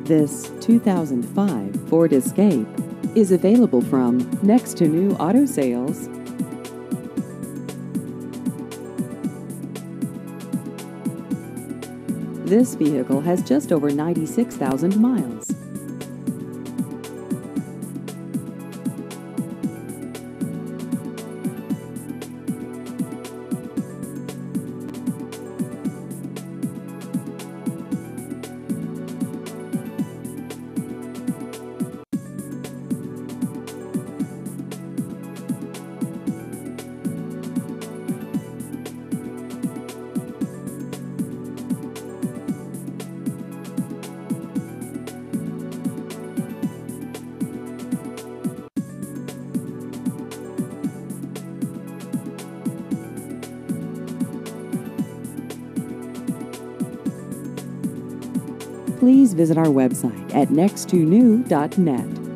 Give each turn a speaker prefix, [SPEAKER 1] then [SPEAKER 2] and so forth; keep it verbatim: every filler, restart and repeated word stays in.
[SPEAKER 1] This two thousand five Ford Escape is available from Next to New Auto Sales. This vehicle has just over ninety-six thousand miles. Please visit our website at next to new dot net.